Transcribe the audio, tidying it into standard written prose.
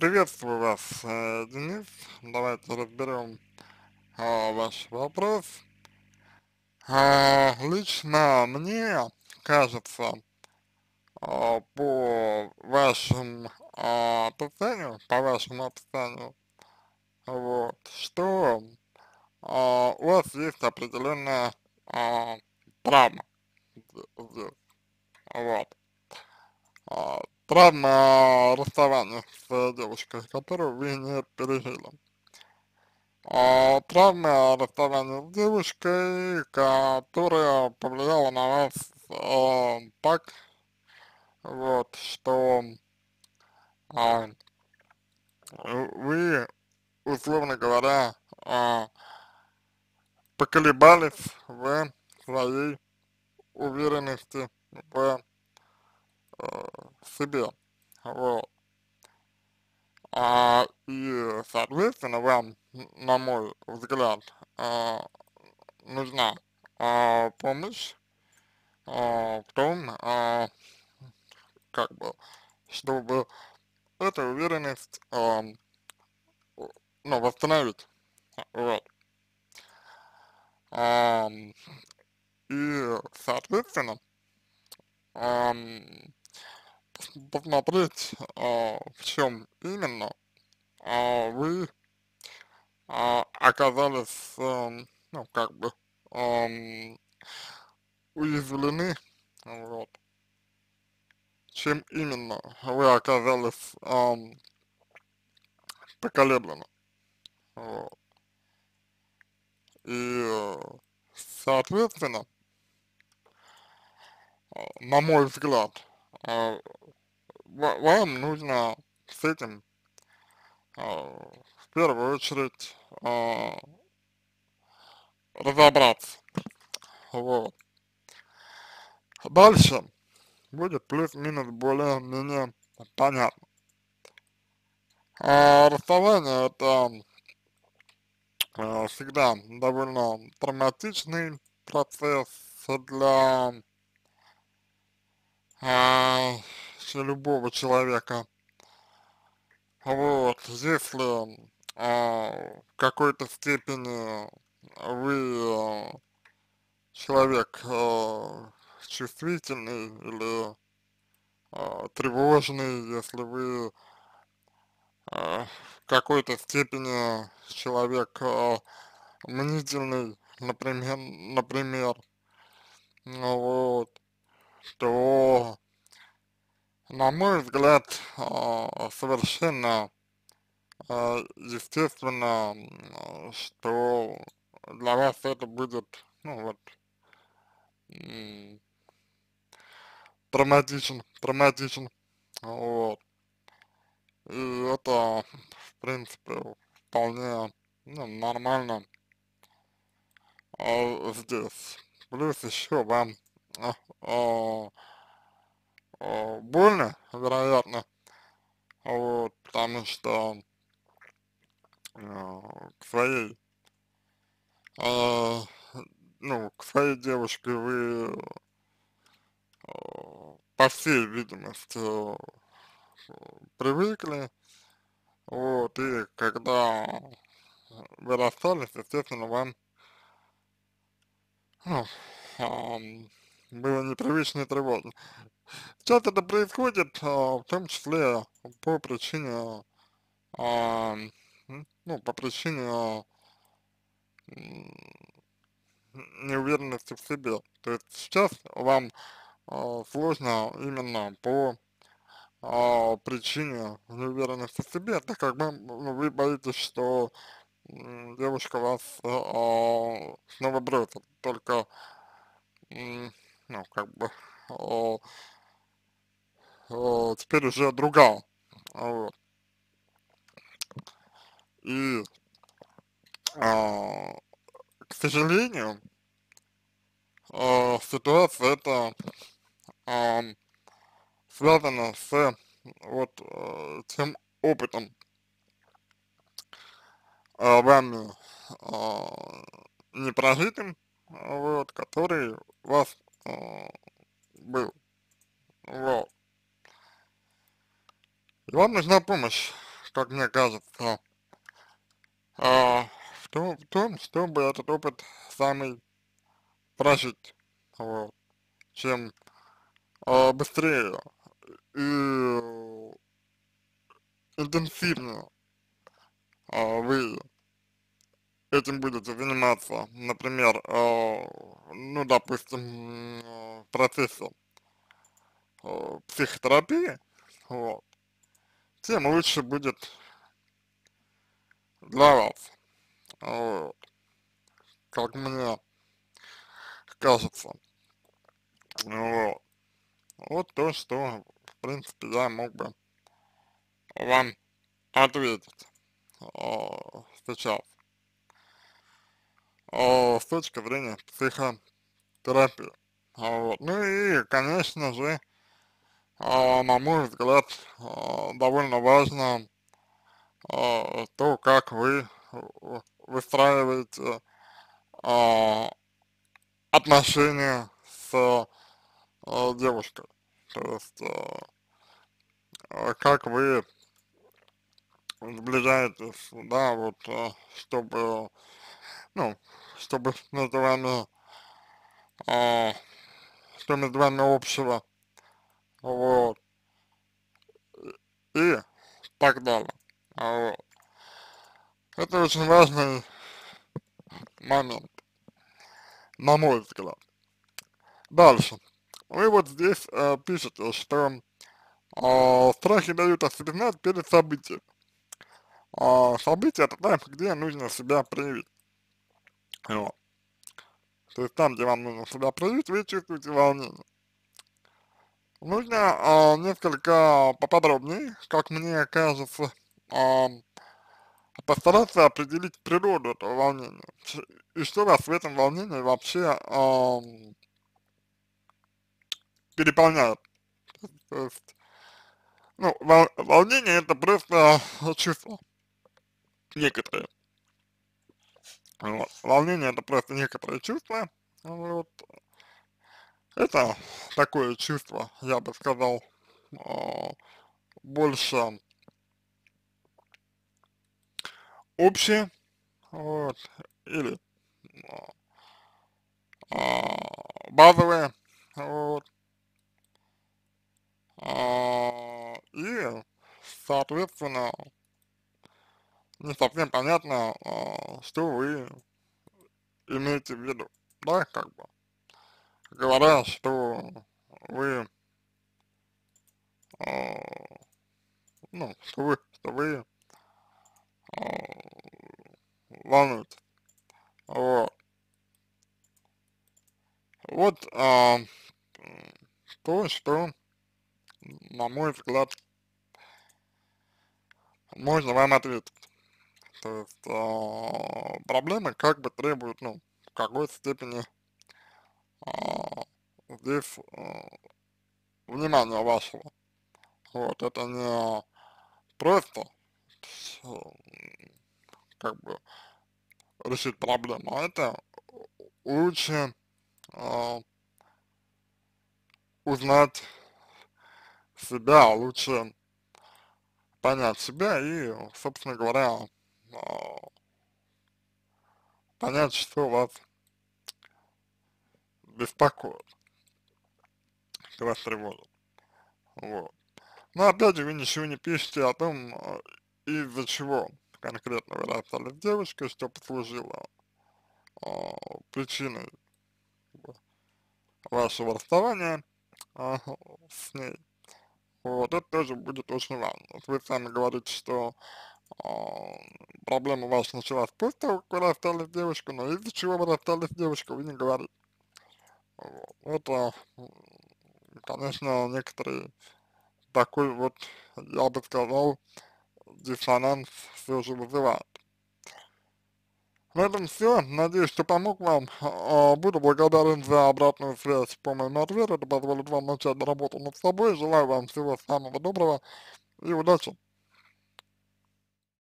Приветствую вас, Денис. Давайте разберем ваш вопрос. Лично мне кажется, по вашему описанию, вот, что у вас есть определенная а, травма здесь, вот. Травма расставания с девушкой, которую вы не пережили. Травма расставания с девушкой, которая повлияла на вас так, вот, что а, вы, условно говоря, поколебались в своей уверенности в себе, вот. Соответственно, вам, на мой взгляд, нужна помощь в том, как бы, чтобы эту уверенность, ну, восстановить, вот. Ам, соответственно, ам, посмотреть, в чем именно вы оказались, ну, как бы, ам, уязвлены, вот. Чем именно вы оказались поколеблены, вот. Соответственно, на мой взгляд, а, вам нужно с этим в первую очередь разобраться, вот. Дальше будет плюс-минус более-менее понятно. Расставание это всегда довольно травматичный процесс для а, любого человека. Вот, если в какой-то степени вы человек чувствительный или тревожный, если вы в какой-то степени человек мнительный, например, ну вот, то, на мой взгляд, совершенно естественно, что для вас это будет, ну вот, м, травматичен, вот. И это, в принципе, вполне, ну, нормально здесь. Плюс еще вам а, а, больно, вероятно, вот, потому что к своей, а, ну, к своей девушке вы, по всей видимости, привыкли, вот, и когда вы расстались, естественно, вам, ну, было непривычно и тревожно. Часто это происходит, в том числе по причине, ну, по причине м, неуверенности в себе. То есть сейчас вам сложно именно по причине неуверенности в себе, так как вы, ну, вы боитесь, что девушка вас снова бросит, только, ну, как бы, а, теперь уже другая, вот. И, а, к сожалению, ситуация эта ам, связана с вот тем опытом, вами а, непрожитым, вот, который у вас а, был, вот. И вам нужна помощь, как мне кажется, в том, чтобы этот опыт самый прожить, вот, чем быстрее и интенсивнее вы этим будете заниматься, например, ну, допустим, в процессе психотерапии, вот, тем лучше будет для вас, вот, как мне кажется, вот. Вот то, что, в принципе, я мог бы вам ответить сейчас с точки зрения психотерапии. Вот. Ну и, конечно же, на мой взгляд, довольно важно то, как вы выстраиваете а, отношения с девушкой. То есть, как вы сближаетесь, да, вот, чтобы, ну, чтобы между вами, а, что между вами общего, вот, и так далее. Вот. Это очень важный момент, на мой взгляд. Дальше. Вы вот здесь пишете, что страхи дают о себе знать перед событием. Событие — это там, где нужно себя проявить. Вот. То есть там, где вам нужно себя проявить, вы чувствуете волнение. Нужно несколько поподробнее, как мне кажется, а, постараться определить природу этого волнения. И что вас в этом волнении вообще переполняет. То есть, ну, волнение — это просто чувство некоторые. Вот. Волнение — это просто некоторые чувства. Вот. Это такое чувство, я бы сказал, а, больше общее, вот, или базовое, вот, и, соответственно, не совсем понятно, что вы имеете в виду, да, как бы, говоря, что вы, а, ну, что вы волнуетесь, вот. Вот, то, что, на мой взгляд, можно вам ответить. То есть, проблемы как бы требуют, ну, в какой-то степени а, здесь внимания вашего. Вот, это не просто э, как бы решить проблему, а это лучше а, узнать себя, лучше понять себя и, собственно говоря, а, понять, что вас беспокоит, что вас тревожит. Вот. Но опять же, вы ничего не пишете о том, из-за чего конкретно вы расстались с девушкой, что послужило причиной вашего расставания с ней. Вот, это тоже будет очень важно. Вот вы сами говорите, что а, проблема ваша началась после того, как вы расстались с девушкой, но из-за чего вы расстались с девушкой, вы не говорите. Вот. Это, конечно, некоторые такой вот, я бы сказал, диссонанс все же вызывает. На этом все. Надеюсь, что помог вам. Буду благодарен за обратную связь по моему ответу. Это позволит вам начать работу над собой. Желаю вам всего самого доброго и удачи.